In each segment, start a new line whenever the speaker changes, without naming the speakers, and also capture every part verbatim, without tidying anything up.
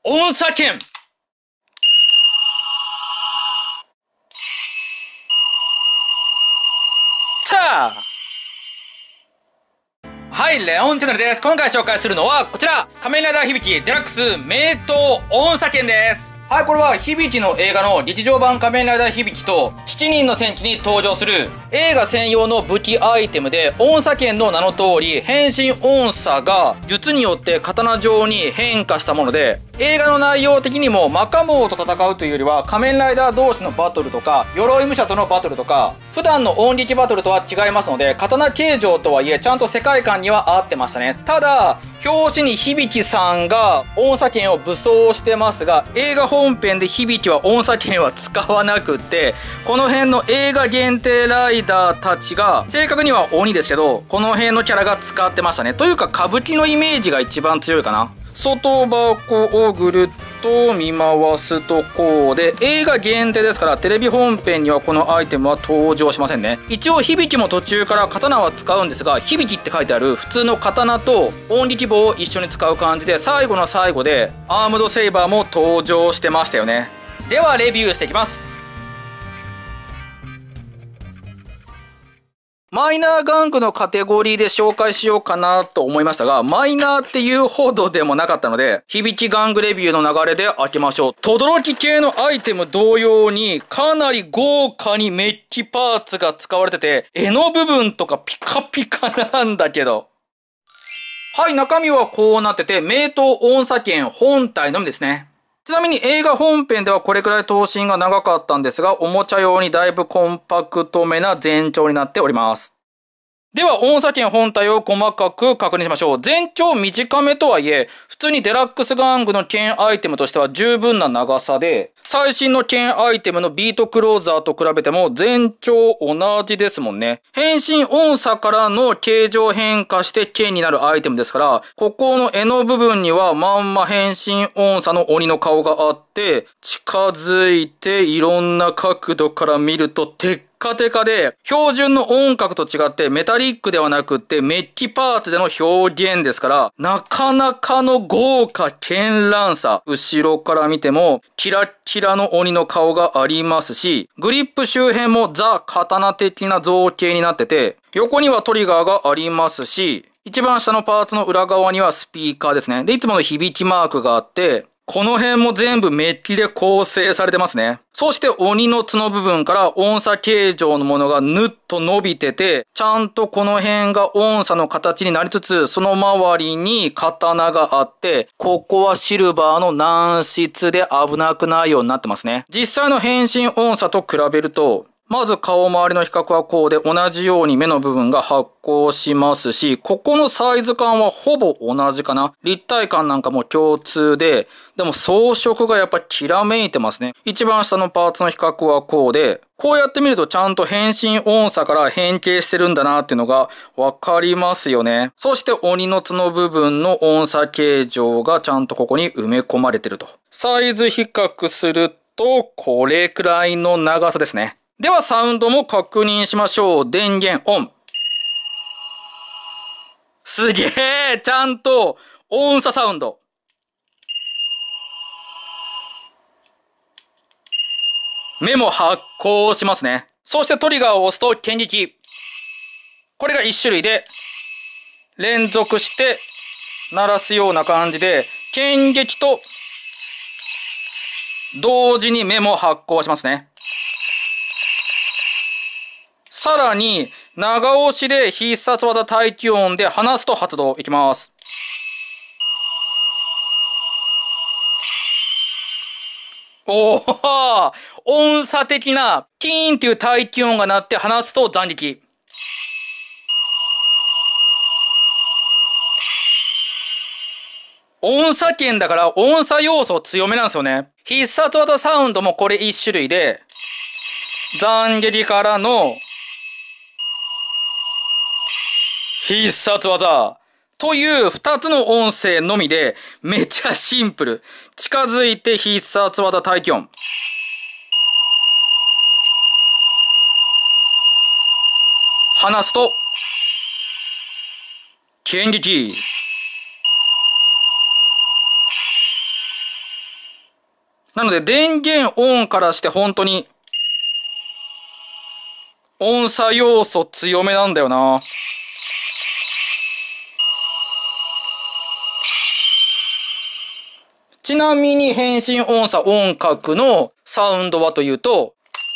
音差剣。たあ。はい、レオンチャンネルです。今回紹介するのはこちら、仮面ライダー響きデラックス名刀音差剣です。はい、これは響の映画の劇場版仮面ライダー響としちにんの戦記に登場する映画専用の武器アイテムで、音差剣の名の通り変身音差が術によって刀状に変化したもので、映画の内容的にもマカモーと戦うというよりは仮面ライダー同士のバトルとか鎧武者とのバトルとか普段の音力バトルとは違いますので、刀形状とはいえちゃんと世界観には合ってましたね。ただ表紙に響さんが音差剣を武装してますが、映画本編で響は音差剣は使わなくって、この辺の映画限定ライダーたちが正確には鬼ですけど、この辺のキャラが使ってましたね。というか歌舞伎のイメージが一番強いかな。外箱をぐるっと見回すとこうで、映画限定ですからテレビ本編にはこのアイテムは登場しませんね。一応響も途中から刀は使うんですが、響って書いてある普通の刀と音力棒を一緒に使う感じで、最後の最後でアームドセイバーも登場してましたよね。ではレビューしていきます。マイナー玩具のカテゴリーで紹介しようかなと思いましたが、マイナーっていうほどでもなかったので、響玩具レビューの流れで開けましょう。轟系のアイテム同様に、かなり豪華にメッキパーツが使われてて、柄の部分とかピカピカなんだけど。はい、中身はこうなってて、名刀音差剣本体のみですね。ちなみに映画本編ではこれくらい頭身が長かったんですが、おもちゃ用にだいぶコンパクトめな全長になっております。では音差剣本体を細かく確認しましょう。全長短めとはいえ、普通にデラックス玩具の剣アイテムとしては十分な長さで、最新の剣アイテムのビートクローザーと比べても全長同じですもんね。変身音差からの形状変化して剣になるアイテムですから、ここの柄の部分にはまんま変身音差の鬼の顔があって、近づいていろんな角度から見るとテッカテカで、標準の音格と違ってメタリックではなくってメッキパーツでの表現ですから、なかなかの豪華絢爛さ。後ろから見てもキラッキラの鬼の顔がありますし、グリップ周辺もザ・刀的な造形になってて、横にはトリガーがありますし、一番下のパーツの裏側にはスピーカーですね。で、いつもの響きマークがあって、この辺も全部メッキで構成されてますね。そして鬼の角部分から音差形状のものがぬっと伸びてて、ちゃんとこの辺が音差の形になりつつ、その周りに刀があって、ここはシルバーの軟質で危なくないようになってますね。実際の変身音差と比べると、まず顔周りの比較はこうで、同じように目の部分が発光しますし、ここのサイズ感はほぼ同じかな。立体感なんかも共通で、でも装飾がやっぱりきらめいてますね。一番下のパーツの比較はこうで、こうやって見るとちゃんと変身音差から変形してるんだなっていうのがわかりますよね。そして鬼の角部分の音差形状がちゃんとここに埋め込まれてると。サイズ比較すると、これくらいの長さですね。ではサウンドも確認しましょう。電源オン。すげえ、ちゃんと音差サウンド。目も発光しますね。そしてトリガーを押すと剣撃。これが一種類で連続して鳴らすような感じで、剣撃と同時に目も発光しますね。さらに、長押しで必殺技待機音で離すと発動いきます。おお、音差的なキーンっていう待機音が鳴って離すと斬撃。音差剣だから音差要素強めなんですよね。必殺技サウンドもこれ一種類で、斬撃からの必殺技という二つの音声のみでめちゃシンプル。近づいて必殺技待機音。離すと剣撃。 なので電源オンからして本当に音差要素強めなんだよな。ちなみに変身音差音格のサウンドはというと、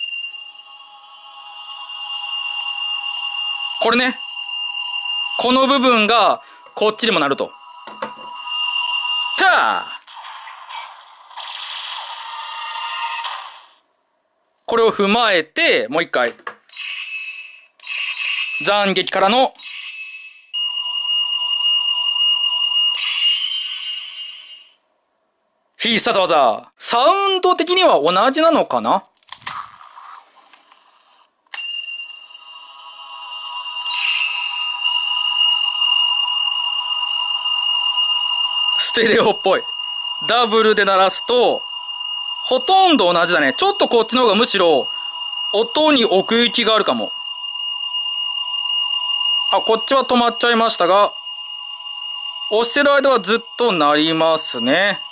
これね。この部分がこっちにもなると。たー！これを踏まえて、もう一回。斬撃からの必殺技。サウンド的には同じなのかな？ステレオっぽい。ダブルで鳴らすと、ほとんど同じだね。ちょっとこっちの方がむしろ、音に奥行きがあるかも。あ、こっちは止まっちゃいましたが、押してる間はずっと鳴りますね。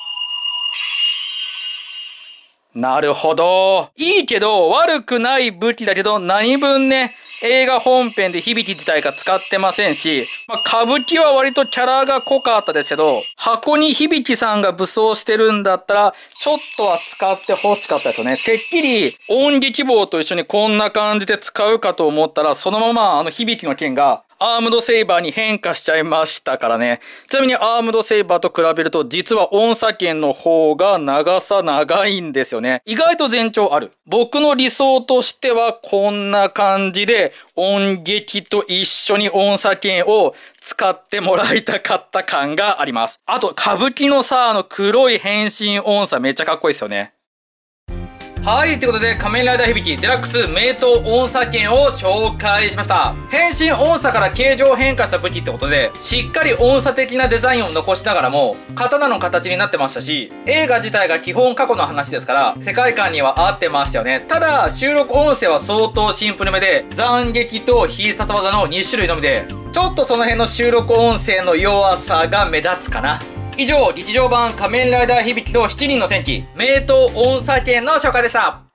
なるほど。いいけど、悪くない武器だけど、何分ね、映画本編で響自体が使ってませんし、まあ、歌舞伎は割とキャラが濃かったですけど、箱に響さんが武装してるんだったら、ちょっとは使って欲しかったですよね。てっきり、音撃棒と一緒にこんな感じで使うかと思ったら、そのままあの響の剣が、アームドセイバーに変化しちゃいましたからね。ちなみにアームドセイバーと比べると実は音差剣の方が長さ長いんですよね。意外と前長ある。僕の理想としてはこんな感じで音撃と一緒に音差剣を使ってもらいたかった感があります。あと歌舞伎のさ、あの黒い変身音差めっちゃかっこいいですよね。はい、ということで、仮面ライダー響デラックス名刀音差剣を紹介しました。変身音差から形状変化した武器ってことで、しっかり音差的なデザインを残しながらも、刀の形になってましたし、映画自体が基本過去の話ですから、世界観には合ってましたよね。ただ、収録音声は相当シンプルめで、斬撃と必殺技のに種類のみで、ちょっとその辺の収録音声の弱さが目立つかな。以上、劇場版仮面ライダー響としちにんの戦記、名刀音差剣の紹介でした。